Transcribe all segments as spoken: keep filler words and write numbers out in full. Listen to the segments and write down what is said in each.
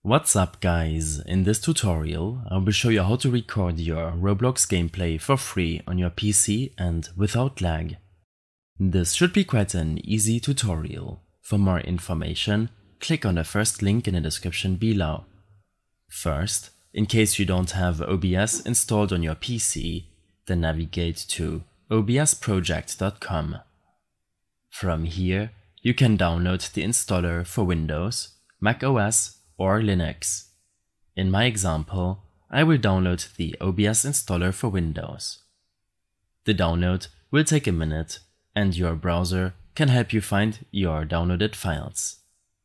What's up guys, in this tutorial I will show you how to record your Roblox gameplay for free on your P C and without lag. This should be quite an easy tutorial. For more information, click on the first link in the description below. First, in case you don't have O B S installed on your P C, then navigate to O B S project dot com. From here, you can download the installer for Windows, Mac O S, or Linux. In my example, I will download the O B S installer for Windows. The download will take a minute, and your browser can help you find your downloaded files.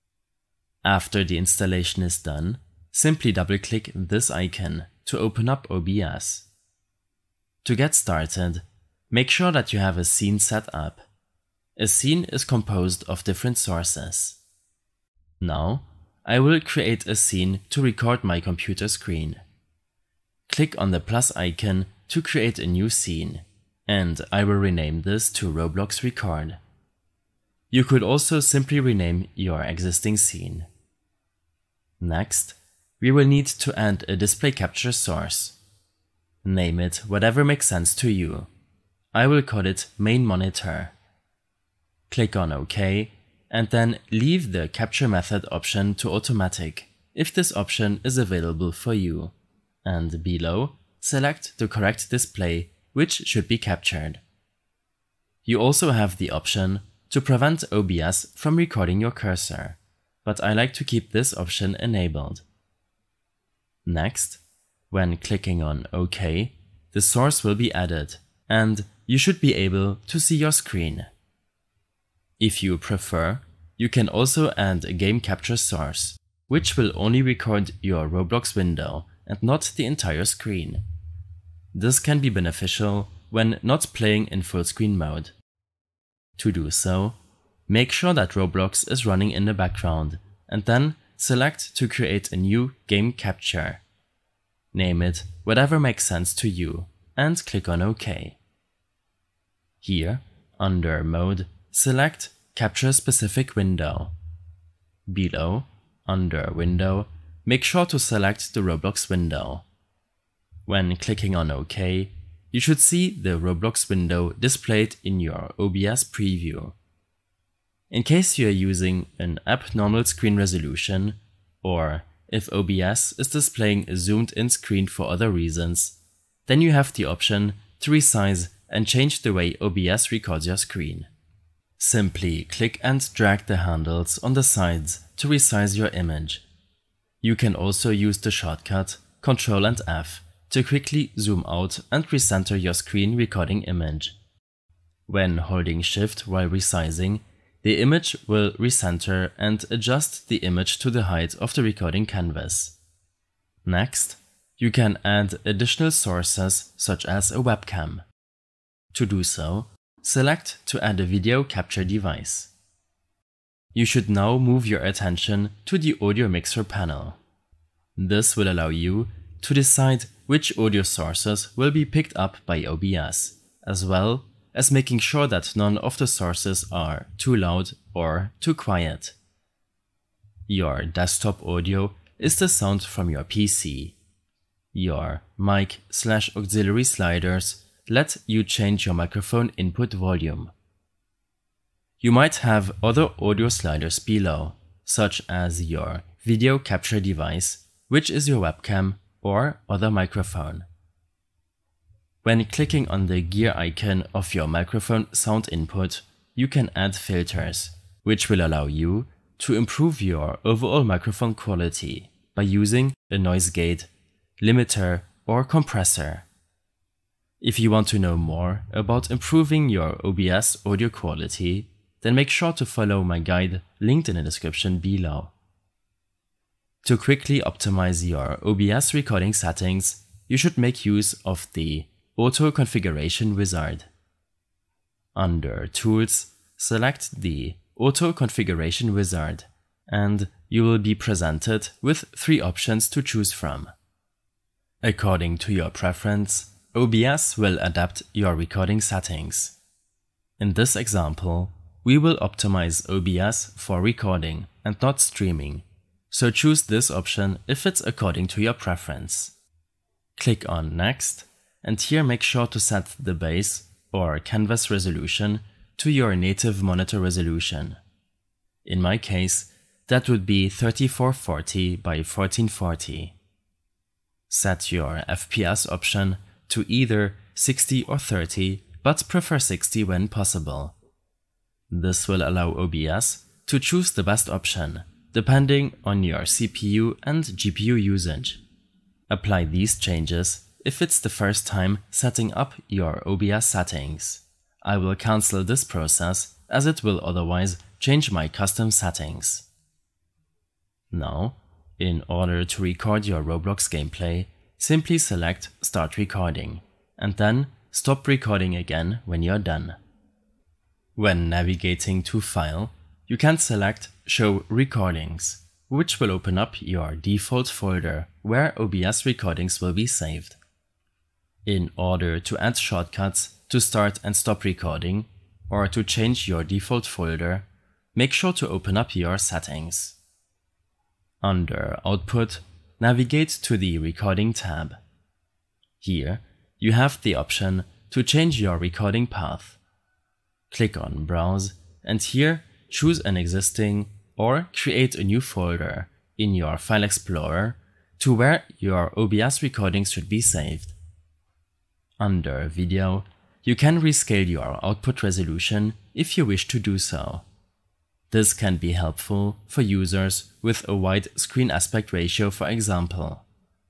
After the installation is done, simply double-click this icon to open up O B S. To get started, make sure that you have a scene set up. A scene is composed of different sources. Now, I will create a scene to record my computer screen. Click on the plus icon to create a new scene, and I will rename this to Roblox Record. You could also simply rename your existing scene. Next, we will need to add a display capture source. Name it whatever makes sense to you. I will call it Main Monitor. Click on OK, and then leave the capture method option to automatic if this option is available for you, and below select the correct display which should be captured. You also have the option to prevent O B S from recording your cursor, but I like to keep this option enabled. Next, when clicking on OK, the source will be added, and you should be able to see your screen. If you prefer, you can also add a game capture source, which will only record your Roblox window and not the entire screen. This can be beneficial when not playing in full screen mode. To do so, make sure that Roblox is running in the background, and then select to create a new game capture. Name it whatever makes sense to you, and click on OK. Here, under Mode, select Capture Specific Window. Below, under Window, make sure to select the Roblox window. When clicking on OK, you should see the Roblox window displayed in your O B S preview. In case you are using an abnormal screen resolution, or if O B S is displaying a zoomed-in screen for other reasons, then you have the option to resize and change the way O B S records your screen. Simply click and drag the handles on the sides to resize your image. You can also use the shortcut Control and F to quickly zoom out and recenter your screen recording image. When holding Shift while resizing, the image will recenter and adjust the image to the height of the recording canvas. Next, you can add additional sources such as a webcam. To do so, select to add a video capture device. You should now move your attention to the audio mixer panel. This will allow you to decide which audio sources will be picked up by O B S, as well as making sure that none of the sources are too loud or too quiet. Your desktop audio is the sound from your P C. Your mic slash auxiliary sliders let you change your microphone input volume. You might have other audio sliders below, such as your video capture device, which is your webcam or other microphone. When clicking on the gear icon of your microphone sound input, you can add filters, which will allow you to improve your overall microphone quality by using a noise gate, limiter, or compressor. If you want to know more about improving your O B S audio quality, then make sure to follow my guide linked in the description below. To quickly optimize your O B S recording settings, you should make use of the Auto Configuration Wizard. Under Tools, select the Auto Configuration Wizard, and you will be presented with three options to choose from. According to your preference, O B S will adapt your recording settings. In this example, we will optimize O B S for recording and not streaming, so choose this option if it's according to your preference. Click on Next, and here make sure to set the base or canvas resolution to your native monitor resolution. In my case, that would be thirty-four forty by fourteen forty. Set your F P S option to either sixty or thirty, but prefer sixty when possible. This will allow O B S to choose the best option, depending on your C P U and G P U usage. Apply these changes if it's the first time setting up your O B S settings. I will cancel this process as it will otherwise change my custom settings. Now, in order to record your Roblox gameplay, simply select Start Recording, and then stop recording again when you're done. When navigating to File, you can select Show Recordings, which will open up your default folder where O B S recordings will be saved. In order to add shortcuts to start and stop recording, or to change your default folder, make sure to open up your settings. Under Output, navigate to the Recording tab. Here, you have the option to change your recording path. Click on Browse, and here choose an existing or create a new folder in your File Explorer to where your O B S recordings should be saved. Under Video, you can rescale your output resolution if you wish to do so. This can be helpful for users with a wide screen aspect ratio, for example.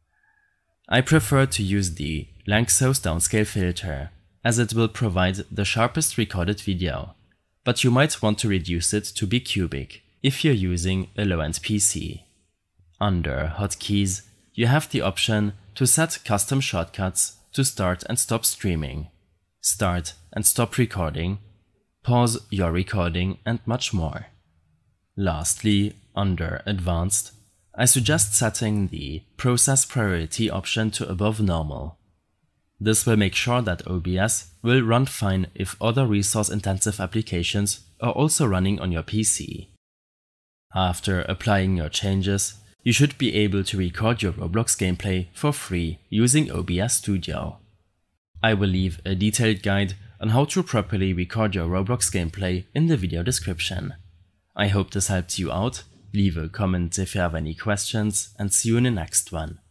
I prefer to use the Lanczos downscale filter, as it will provide the sharpest recorded video, but you might want to reduce it to be cubic if you're using a low-end P C. Under Hotkeys, you have the option to set custom shortcuts to start and stop streaming, start and stop recording, pause your recording, and much more. Lastly, under Advanced, I suggest setting the Process Priority option to above normal. This will make sure that O B S will run fine if other resource-intensive applications are also running on your P C. After applying your changes, you should be able to record your Roblox gameplay for free using O B S Studio. I will leave a detailed guide on how to properly record your Roblox gameplay in the video description. I hope this helped you out. Leave a comment if you have any questions, and see you in the next one.